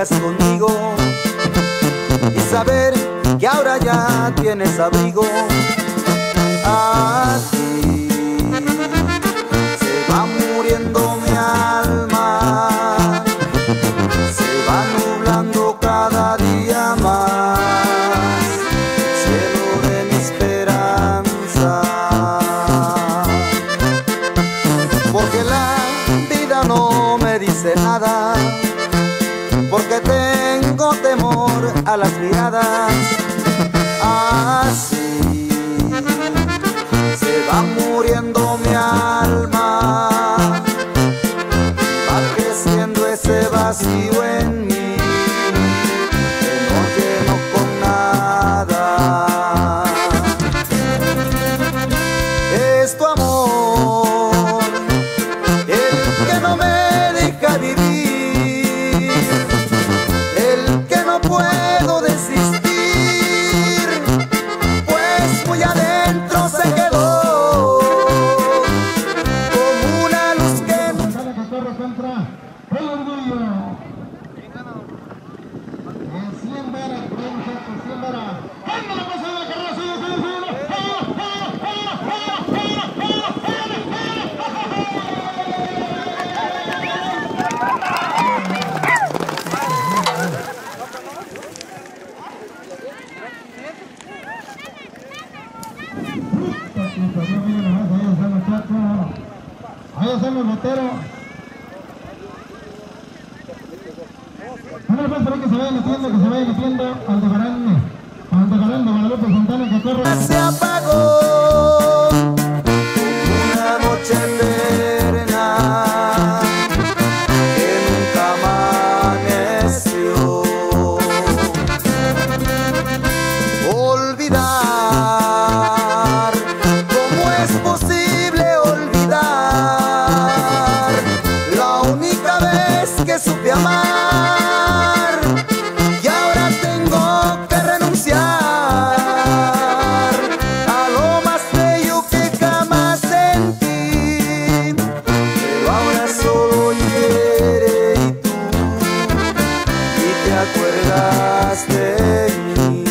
estuvieras conmigo y saber que ahora ya tienes abrigo. Así se va muriendo mi alma, se va nublando cada día más el cielo de mi esperanza, porque la vida no me dice nada, porque tengo temor a las miradas. Así se va muriendo mi alma, va creciendo ese vacío en mí que no lleno con nada. Es tu amor el que no me deja vivir, el que no puedo desistir, pues muy adentro se quedó como una luz que corre contra el orgullo. En 100 varas, 100 varas. ¡Anda la cosa de la carrera! Ahí están los moteros. Bueno, pues para que se vayan metiendo, Aldebarán de Guadalupe Santana, que corre. Se apagó una noche eterna que nunca amaneció. Olvidar, ¿cómo es posible olvidar la única vez que supe amar? Y ahora tengo que renunciar a lo más bello que jamás sentí, pero ahora solo hiere y tú, y te acuerdas de mí.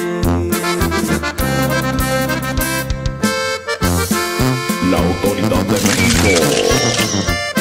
La autoridad de México.